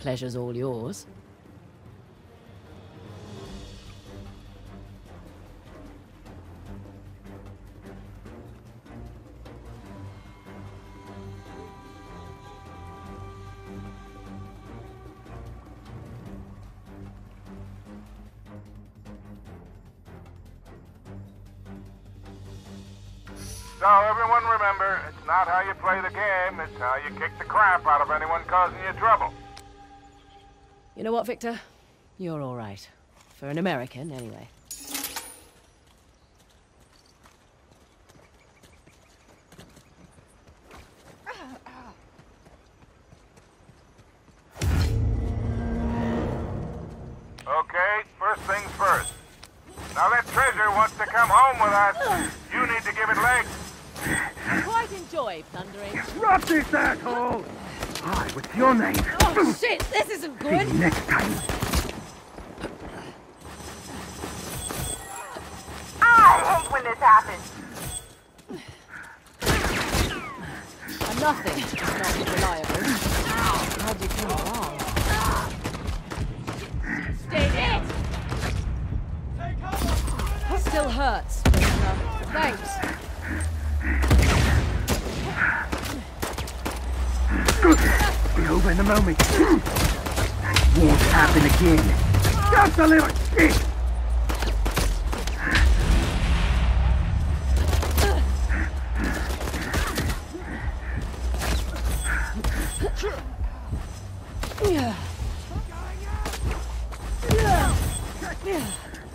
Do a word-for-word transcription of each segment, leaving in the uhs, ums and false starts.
pleasure's all yours. So everyone remember, it's not how you play the game, it's how you kick the crap out of anyone causing you trouble. You know what, Victor? You're all right. For an American, anyway. Okay, first things first. Now that treasure wants to come home with us. You need to give it legs. I quite enjoy plundering. Drop this asshole! Hi, what's your name? Oh shit, this isn't See good! you next time. I hate when this happens. And nothing is not reliable. How'd you come along? Stay dead! Still hurts, but uh, thanks. Be over in a moment. Won't happen again. Just a little shit! Yeah. Yeah.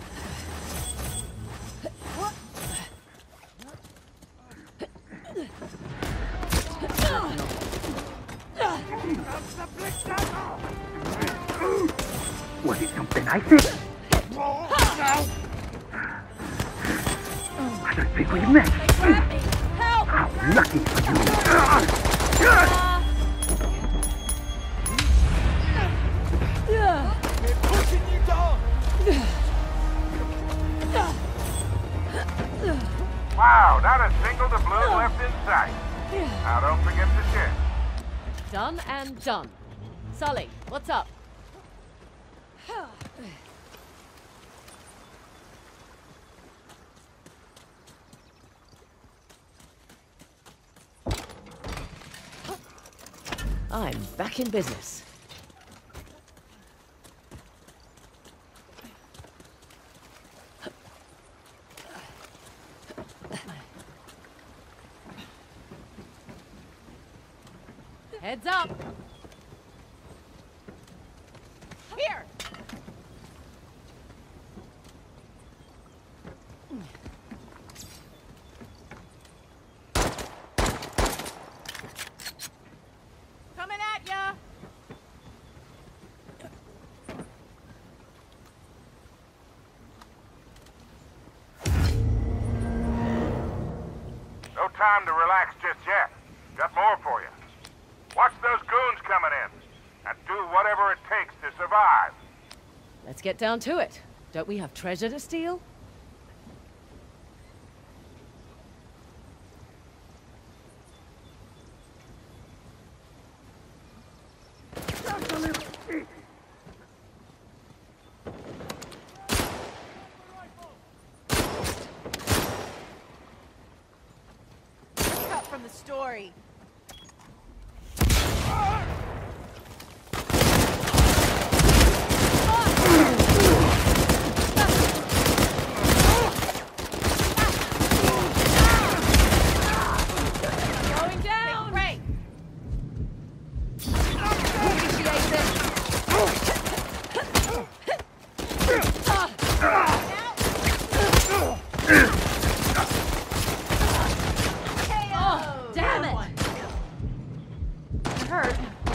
Was it something I said? I don't think we've met. Help! How lucky for you. We're pushing you down! Wow, not a single doubloon left in sight. Now don't forget the shit. Done and done. Sully, what's up? I'm back in business. Heads up! Here! Coming at ya! No time to relax just yet. Got more for you. Watch those goons coming in, and do whatever it takes to survive. Let's get down to it. Don't we have treasure to steal? Just a little shit! Cut from the story. Going down! Great. Appreciate it. Oh, damn it! Hurt.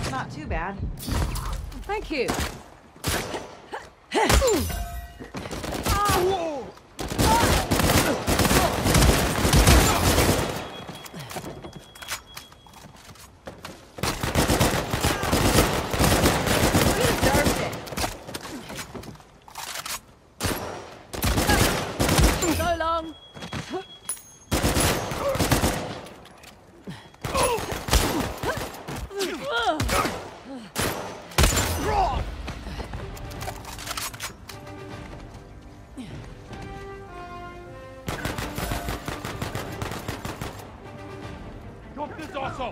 asshole!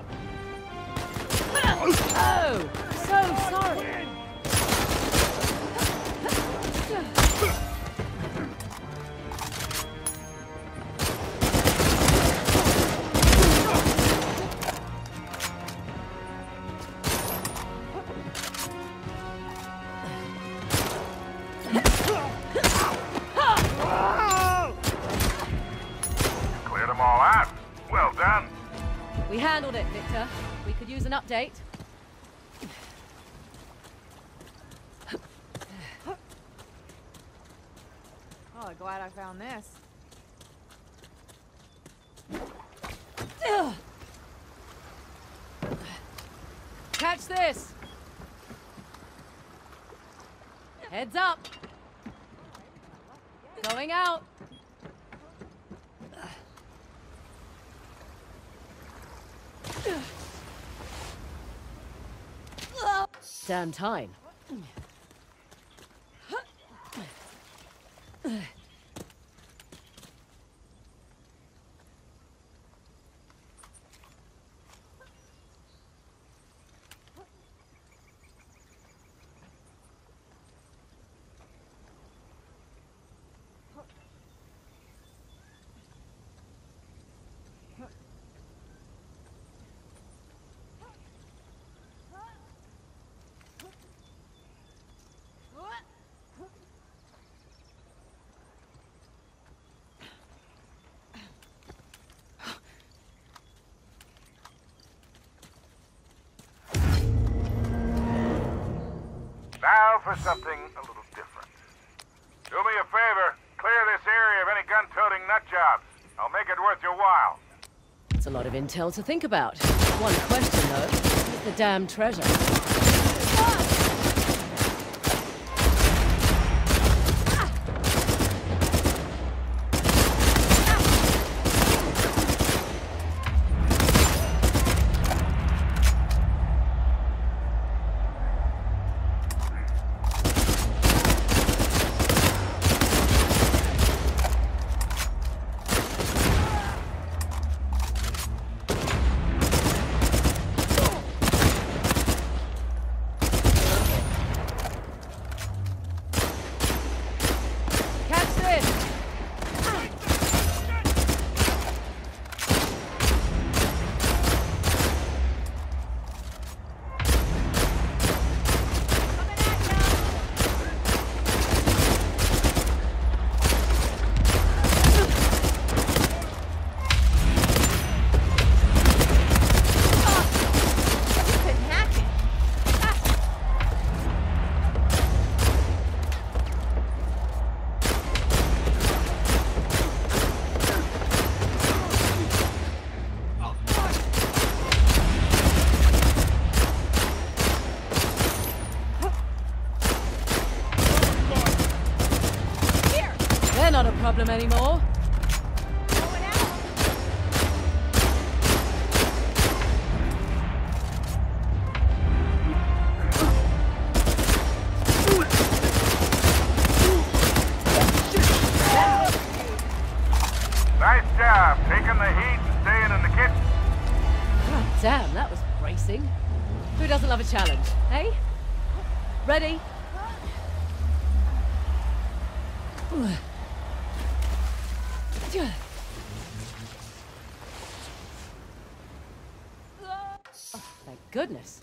Oh, so sorry. Cleared them all out. Well done. We handled it, Victor. We could use an update. Oh, glad I found this. Catch this! Heads up! Going out! Damn time. Now for something a little different. Do me a favor, clear this area of any gun-toting nutjobs. I'll make it worth your while. It's a lot of intel to think about. One question, though. Is the damn treasure? Not a problem anymore. Nice job, taking the heat and staying in the kitchen. God damn, that was bracing. Who doesn't love a challenge, hey? Ready? Oh, thank goodness.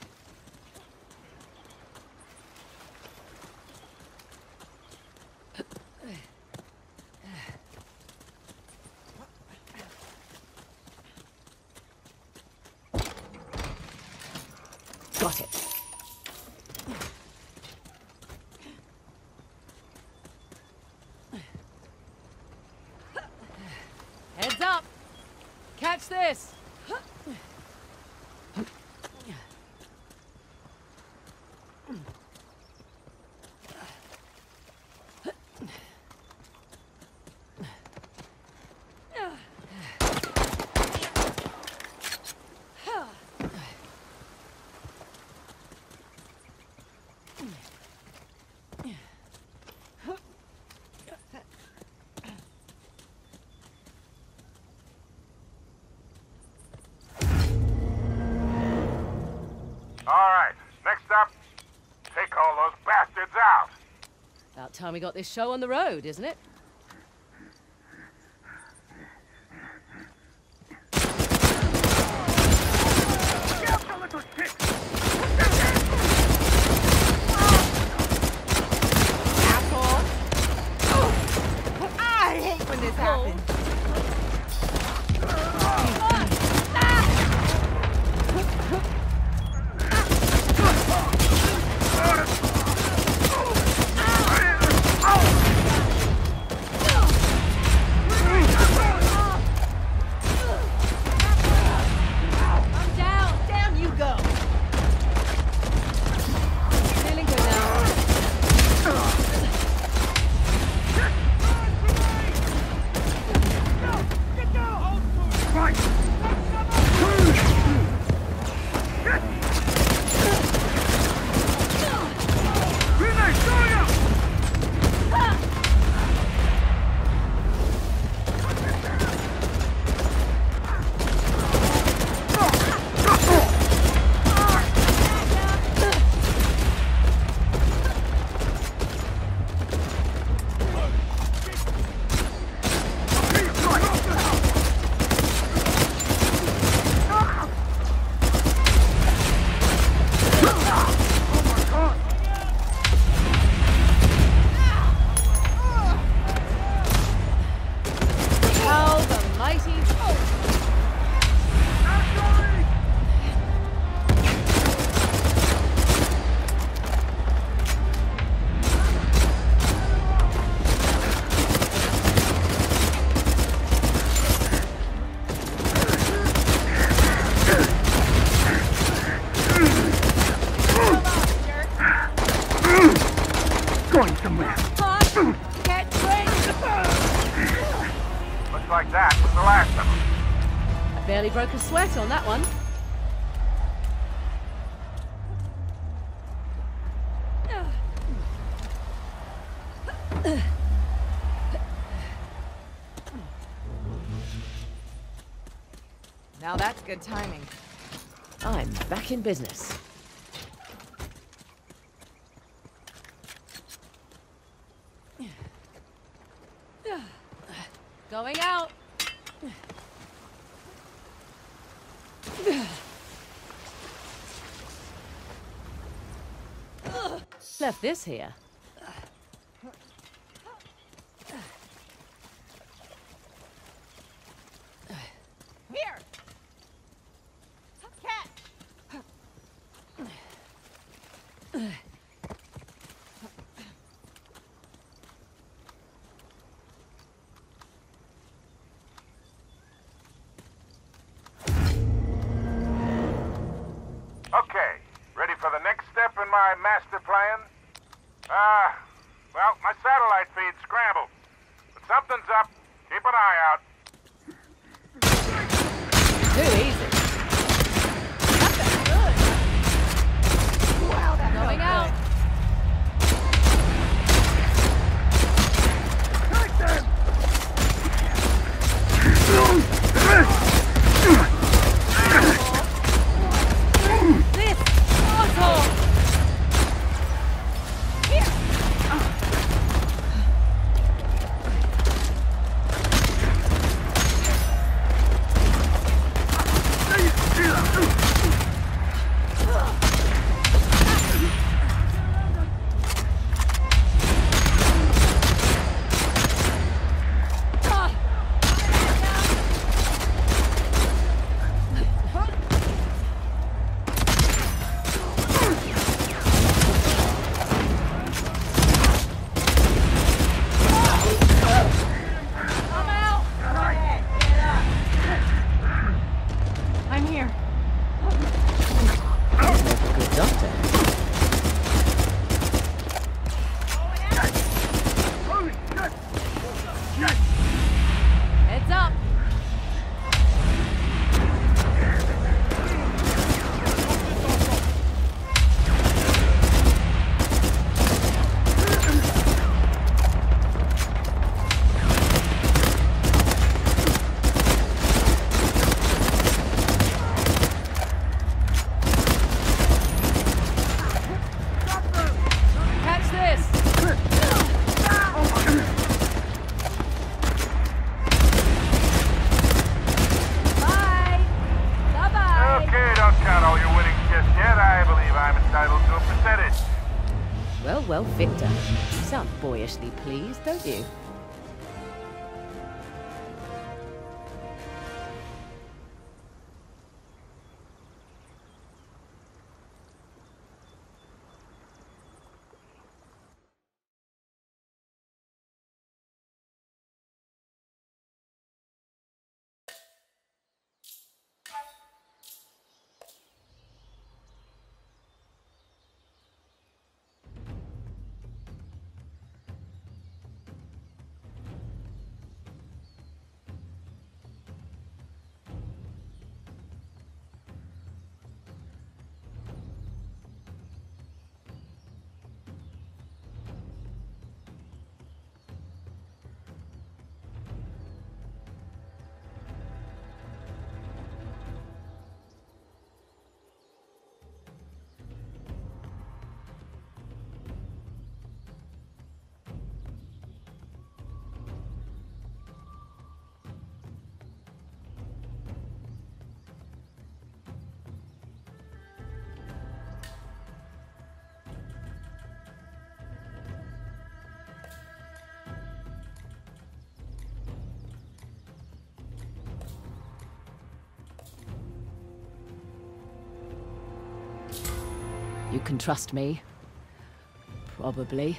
Got it. Heads up! Catch this! Time we got this show on the road, isn't it? Asshole! I hate when this happens. Like that was the last of them. I barely broke a sweat on that one. Now that's good timing. I'm back in business. Going out. Left this here. Here! Catch! Okay, ready for the next step in my master plan? Ah, uh, well, my satellite feed's scrambled. But something's up. Keep an eye out. Too easy. That's good. Wow, that Going felt out. This asshole. Victor, you sound boyishly pleased, don't you? You can trust me. Probably.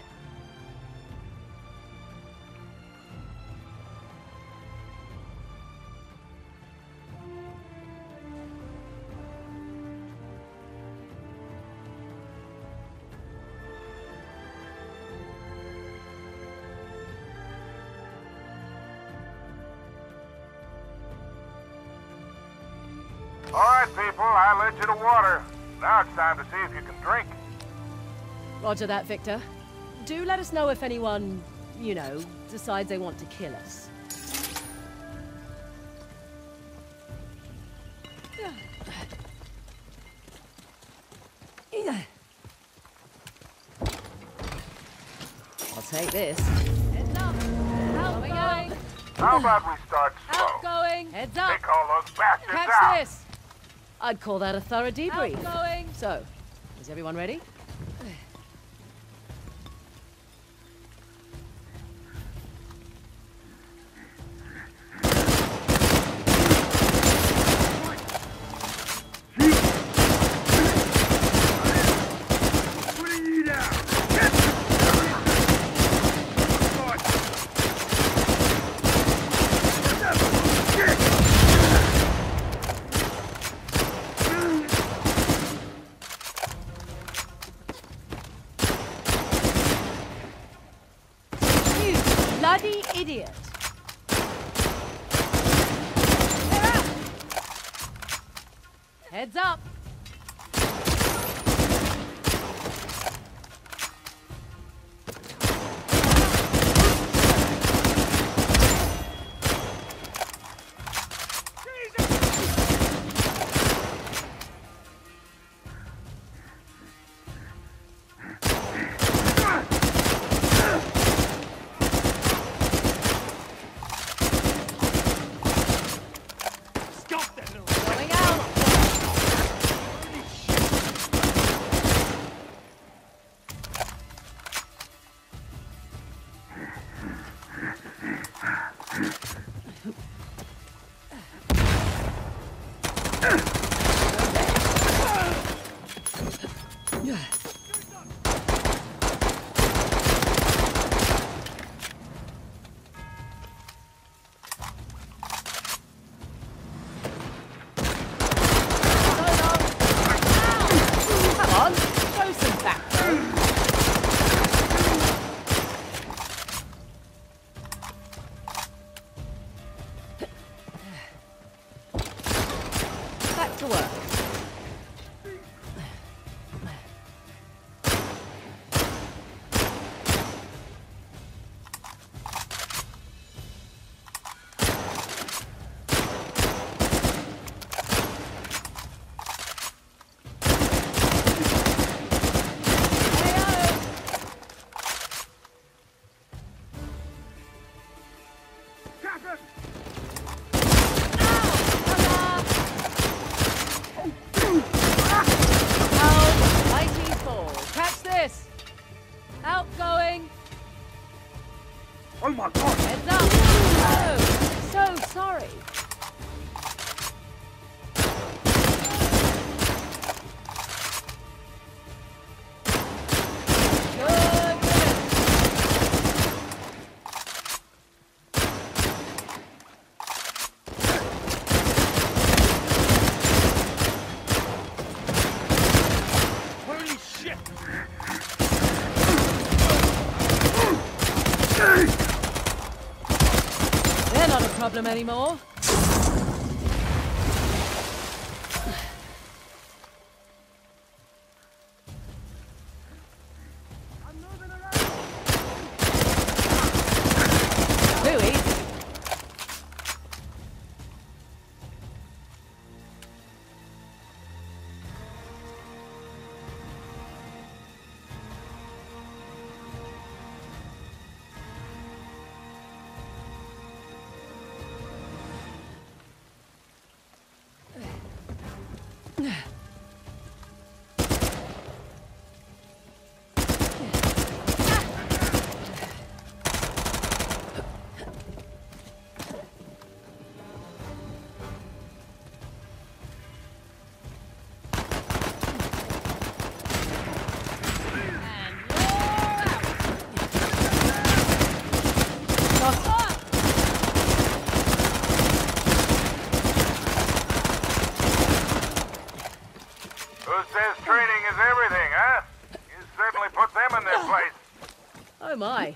All right, people, I led you to water. Now it's time to see if you can drink. Roger that, Victor. Do let us know if anyone, you know, decides they want to kill us. I'll take this. Heads up! Outgoing! How about we start slow? Outgoing! Heads up! Take all those bastards Catch out! this! I'd call that a thorough debrief. Outgoing. So, is everyone ready? Bloody idiot! Heads up! Going out! Come on, show some backbone. Back to work. Mighty fall. Catch this! Out not a problem anymore. Too easy. Who says training is everything, huh? You certainly put them in their place. Oh my.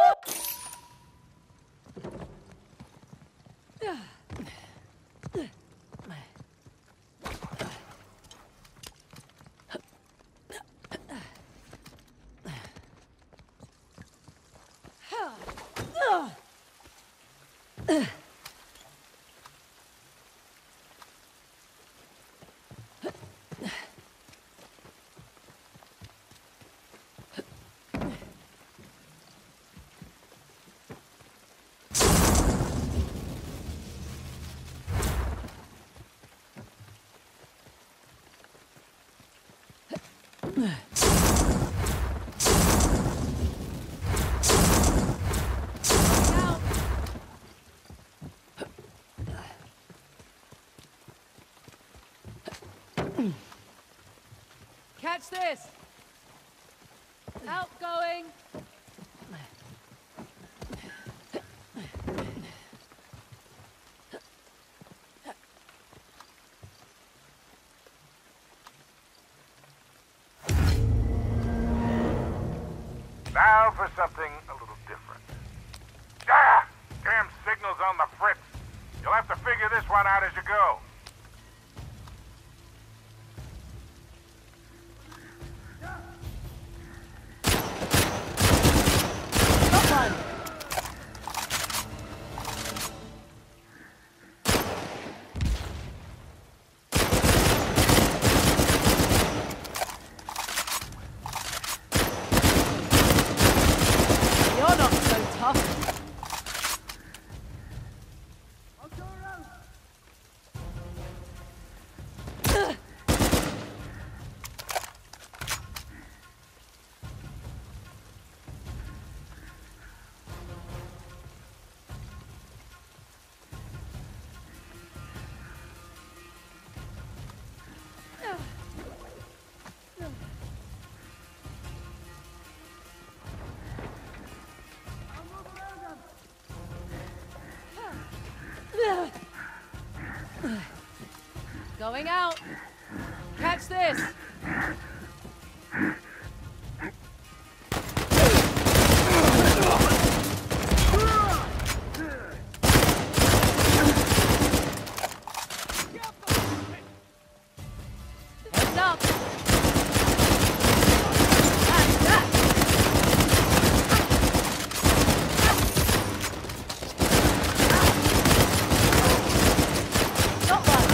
Catch this! Outgoing! Now for something a little different. Ah! Damn signal's on the fritz. You'll have to figure this one out as you go. Got one! You're not so tough. Going out. Catch this. Heads up. That's that. Got one.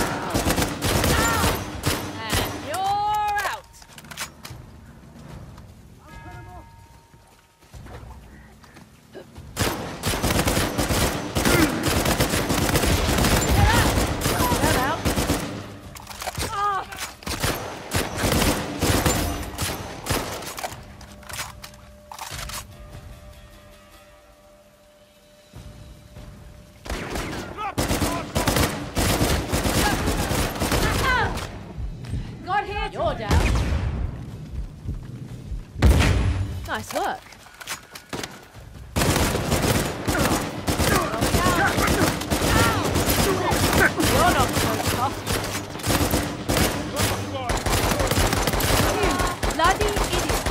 And you're out. Get out. Ah. Got here. You're down. Nice work. You're not so tough. You bloody idiot.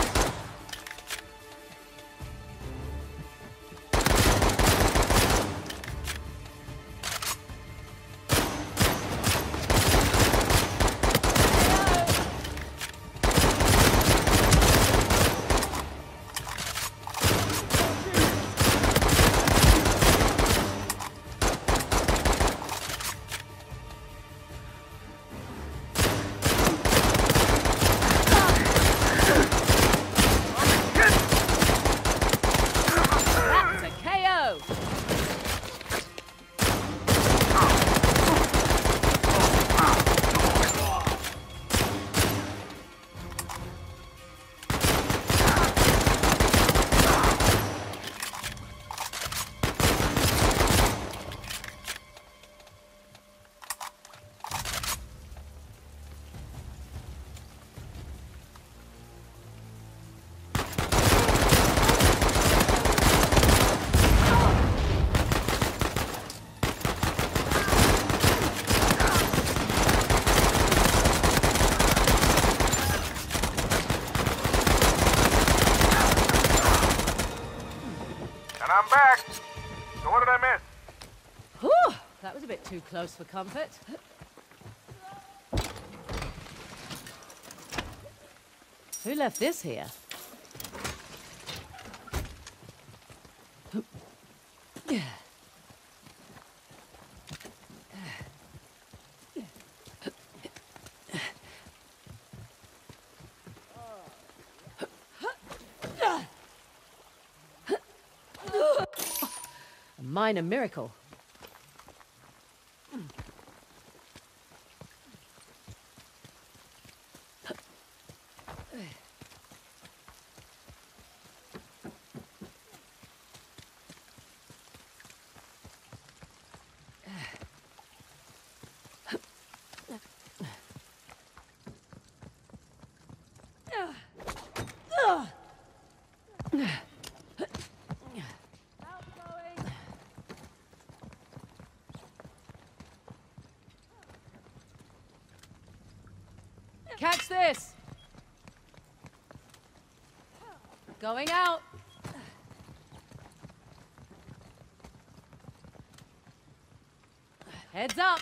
That was a bit too close for comfort. Who left this here? A minor miracle. Catch this! Going out! Heads up!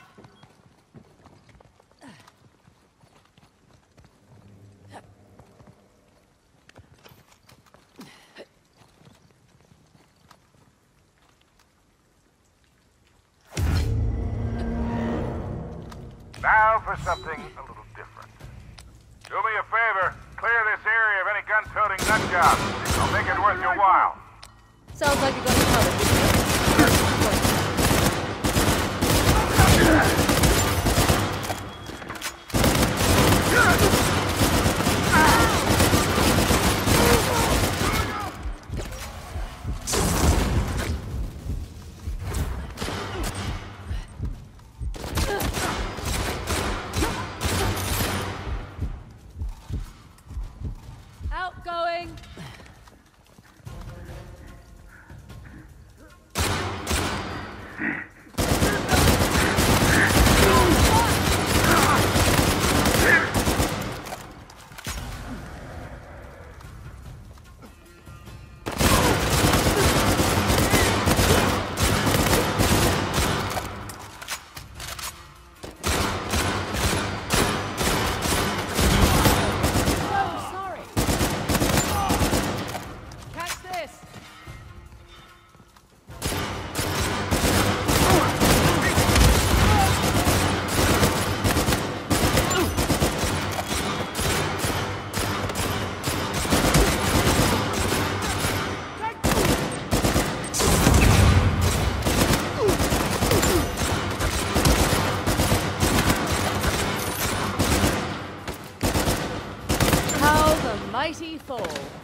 Now for something a little different. Do me a favor, clear this area of any gun-toting nut jobs. I'll make it worth your while. Sounds like you got it covered. Outgoing. Mighty fall.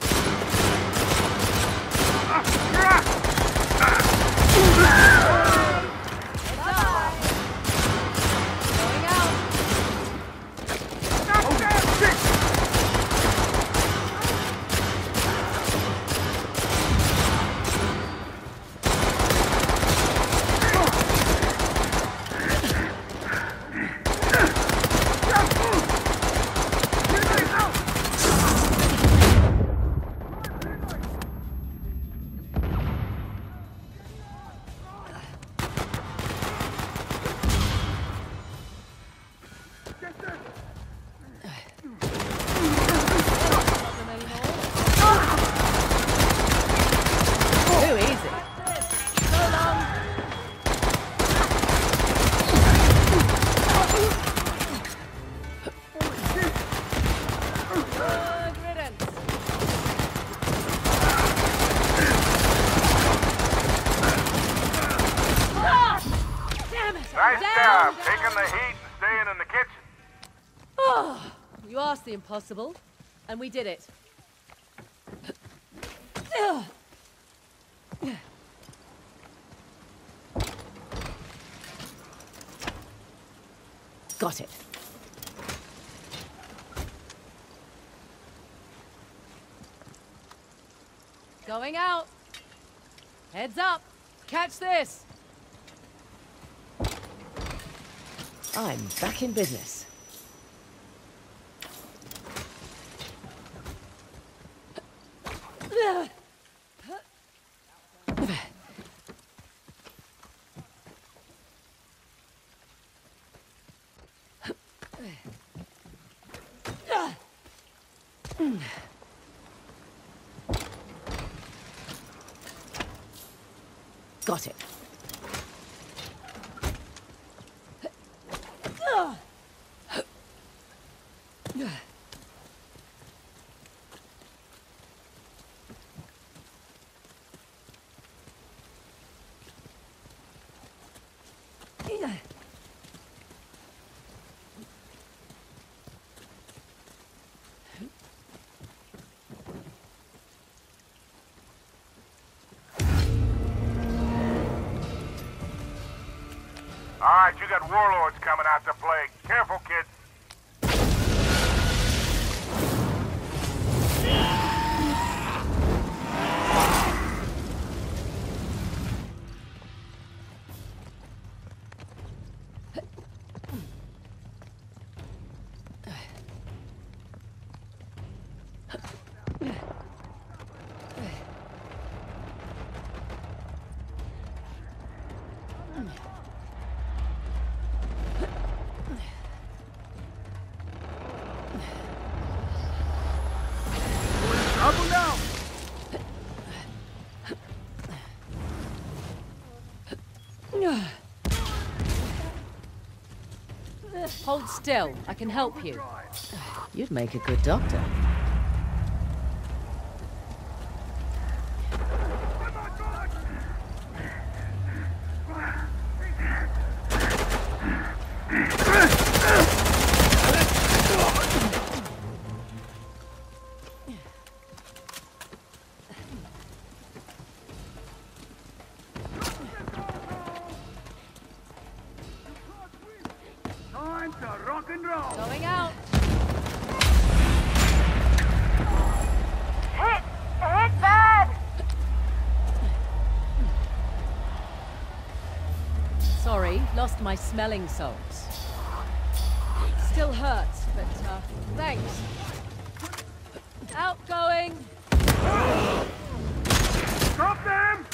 Nice job, taking the heat and staying in the kitchen. Oh, you asked the impossible, and we did it. Got it. Going out. Heads up. Catch this. I'm back in business. Got it. All right, you got warlords coming out to play. Careful, kids. Trouble now! Hold still. I can help you. You'd make a good doctor. Time to rock and roll! Going out. Hit! Hit bad! Sorry, lost my smelling salts. Still hurts, but uh, thanks. Outgoing. Stop them!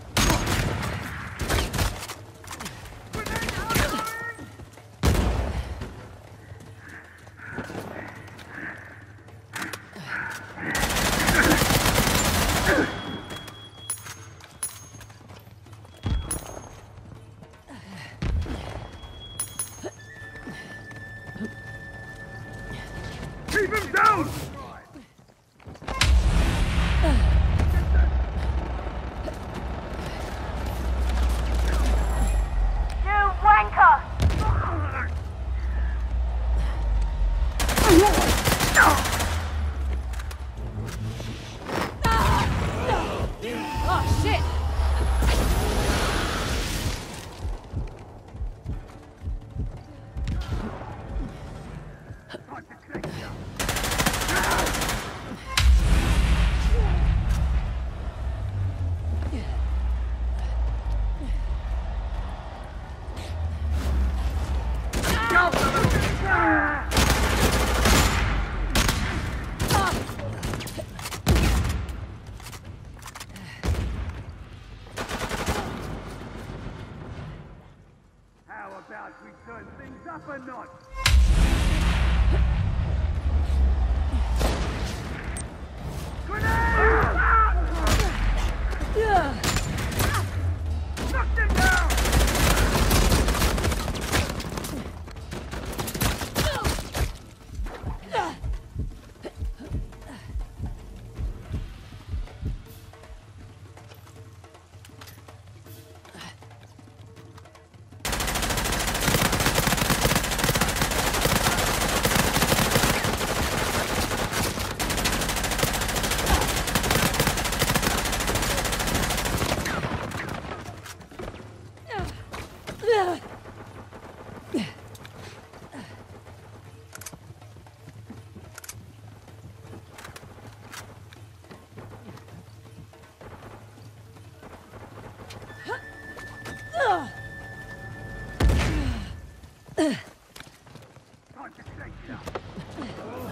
Keep him down! You wanker! Oh, shit! How about we turn things up a notch? Yeah. Knock them down! Time to shake it up.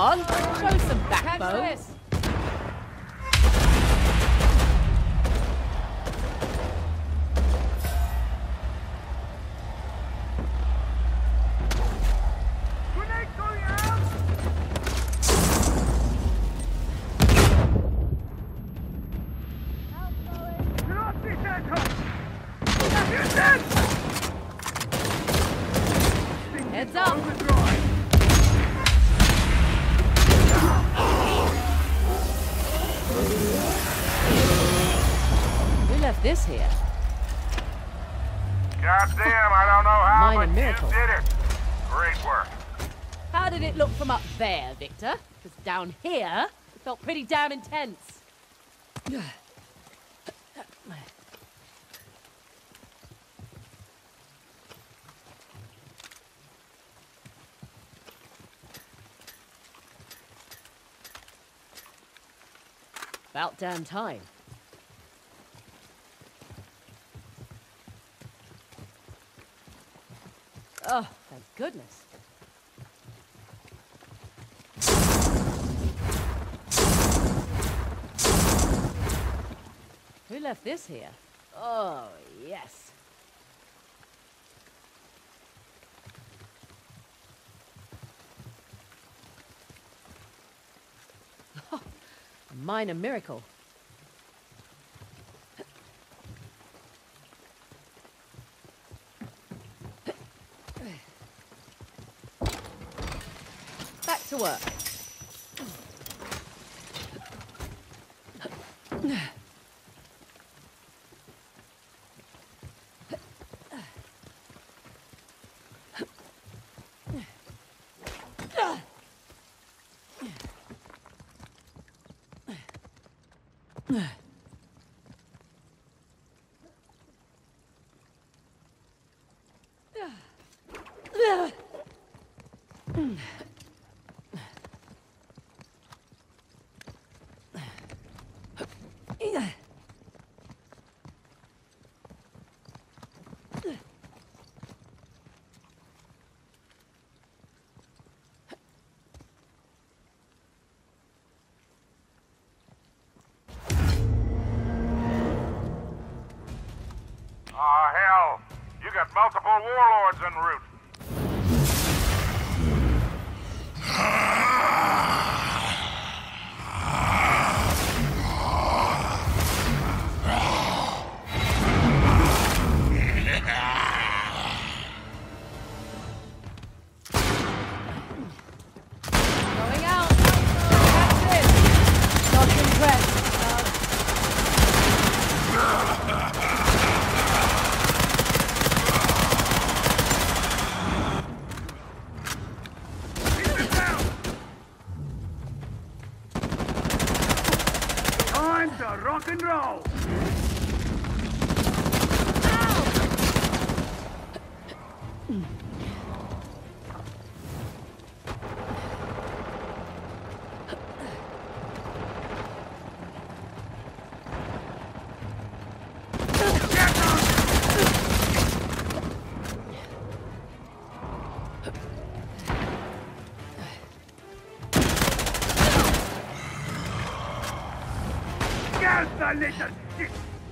on, show some backbone. Heads up! We left this here. Goddamn, I don't know how, Minor but miracle. you did it. Great work. How did it look from up there, Victor? Because down here, it felt pretty damn intense. About damn time. Oh, thank goodness. Who left this here? Oh, yes. A minor miracle. Back to work. Oh, hell. You got multiple warlords en route. Going out. That's it. Not impressed. Time to rock and roll! Gas the little shit!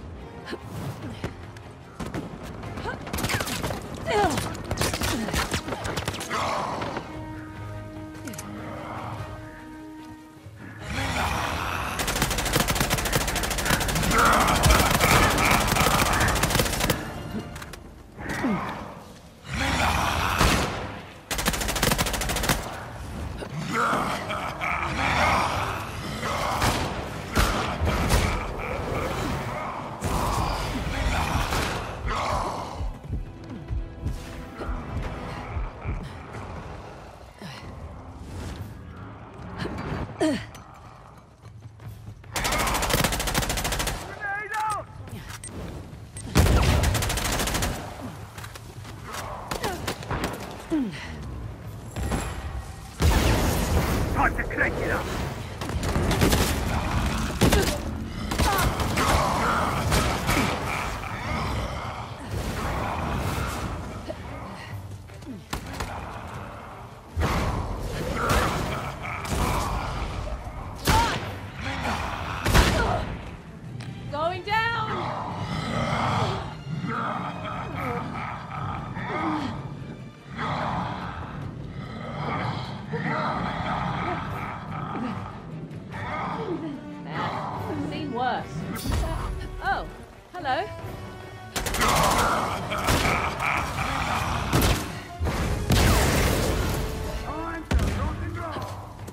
Time to crank it up!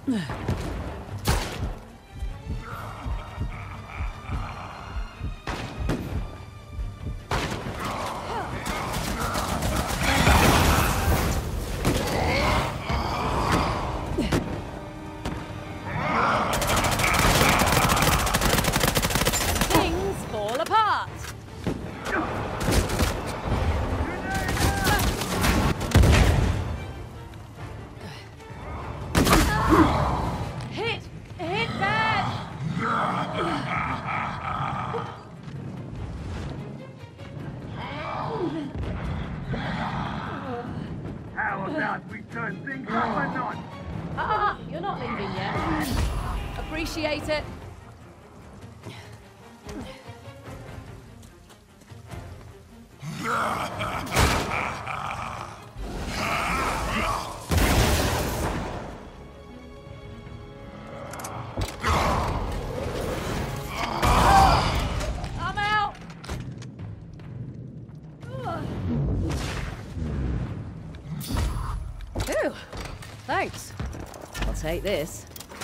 Appreciate it. I'm out. Ooh, thanks. I'll take this.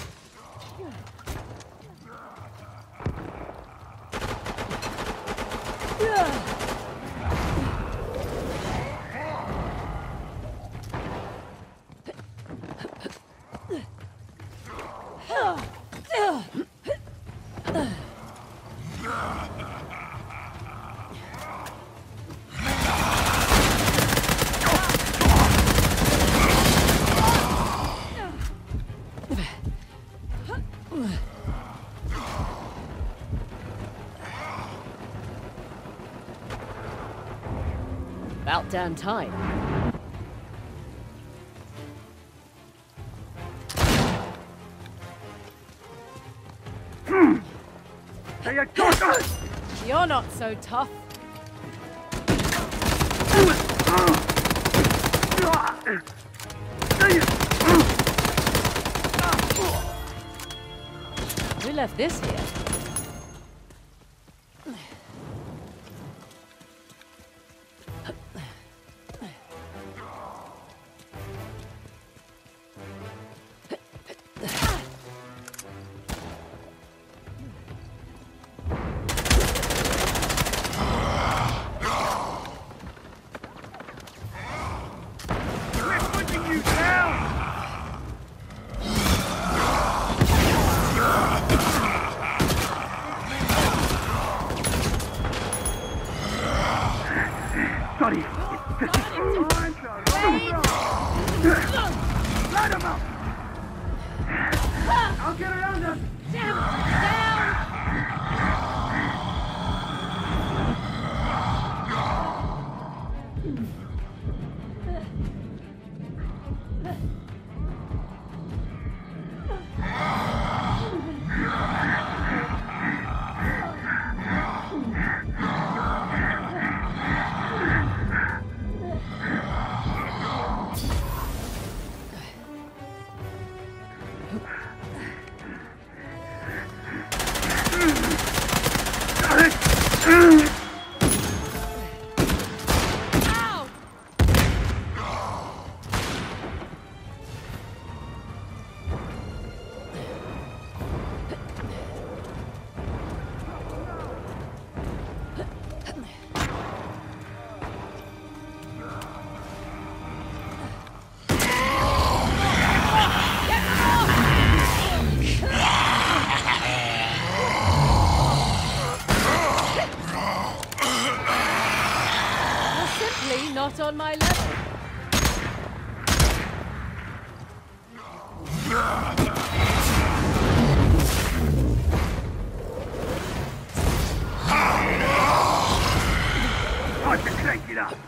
About damn time. Hey, you got You're not so tough. We left this here. I'll get around them! Damn! Down! Not on my level. I can crank it up.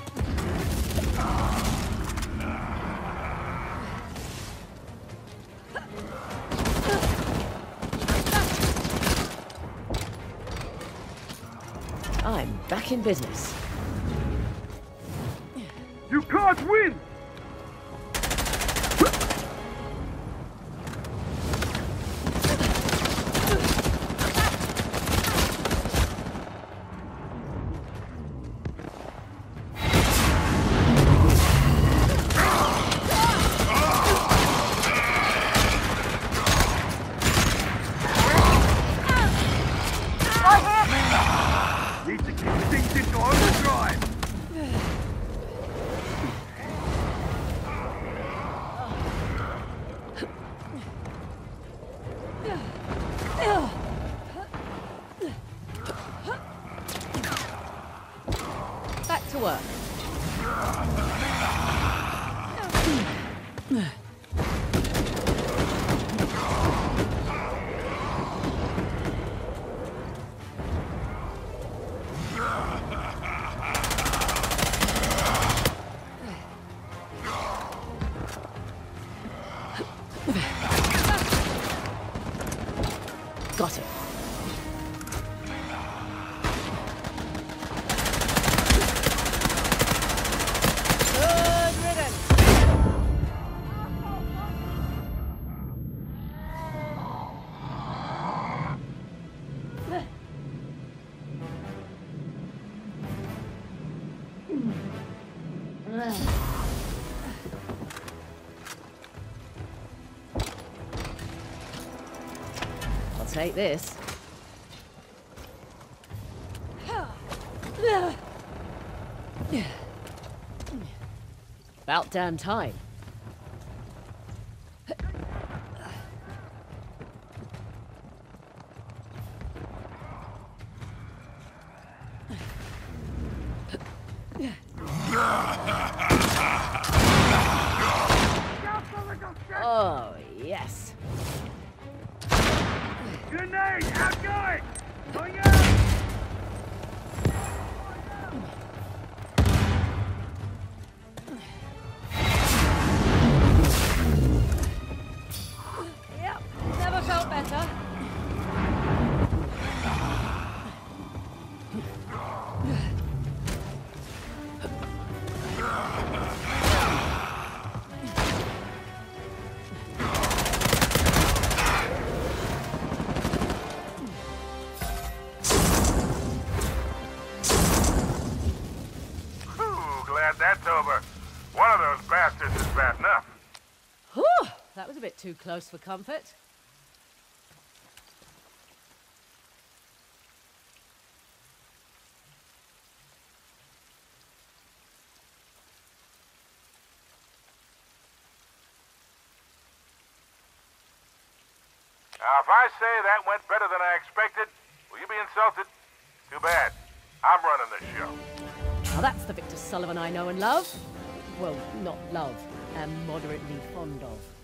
I'm back in business. You can't win! Got it. Good riddance. I'll take this. About damn time. Oh, yes. Grenade! Outgoing! Going out! Yep, never felt better. Whew, glad that's over. One of those bastards is bad enough. Whew, that was a bit too close for comfort. Now, if I say that went better than I expected, will you be insulted? Too bad. I'm running the show. Now that's the Victor Sullivan I know and love. Well, not love, am moderately fond of.